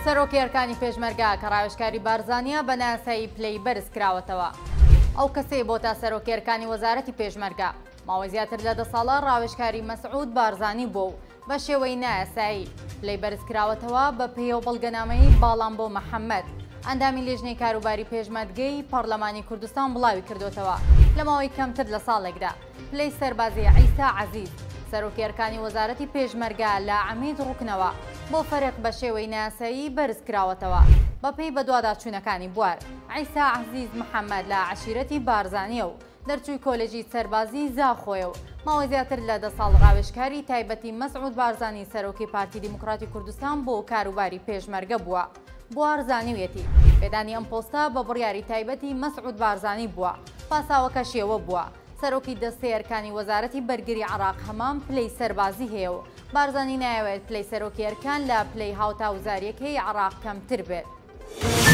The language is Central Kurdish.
سەرۆکی ئەرکانی پێشمەرگا کە ڕاوێژکاری بارزانیە بە ناسایی پلەی بەرز کراوەتەوە. ئەو کەسەی بۆ تا سەرۆکی ئەرکانی وەزارەتی پێشمەرگا ماوەی زیاتر لە 10 ساڵە ڕاوێژکاری مەسعود بارزانی بوو و بە شێوەی نایاسایی پلەی بەرز کراوەتەوە بە پێی و بەڵگەنامەی باڵام بۆ محەممەد ئەندامی لێژنەی کاروباری پێشمەرگەی پەرلەمانی کوردستان بڵاوی کردوتەوە لە ماوەی کەمتر لە ساڵێکدا. پلەی سەربازی عیسا عەزیز سەرۆکی ئەرکانی وەزارەتی پێشمەرگا لە عەمید ڕوکنەوە بۆ فەرق بە شێوەی ناسایی بەرز کراوەتەوە بەپێی بە دوواداچوونەکانی بوار. عیسا عەزیز محەممەد لە عەشیرەتی بارزانیە و دەرچووی کۆلێژی سەربازی زاخۆیە و ماوەی زیاتر لە 10 ساڵ ڕاوێژکاری تایبەتی مەسعود بارزانی سەرۆکی پارتی دیموکراتی کوردستان بۆ کاروباری پێشمەرگە بووە. بوار زانیوێتی پێدانی ئەم پۆستە بە بڕیاری تایبەتی مەسعود بارزانی بووە. پاساوەکە شێوە بووە سەرۆکی دەستەی ئەرکانی وەزارەتی بەرگری عێراق هەمان پلەی سەربازی هەیە و بارزانی نایەوێت پلەی سەرۆکی ئەرکان لە پلەی هاوتاوزاریەکەی عێراق کەمتر بێت.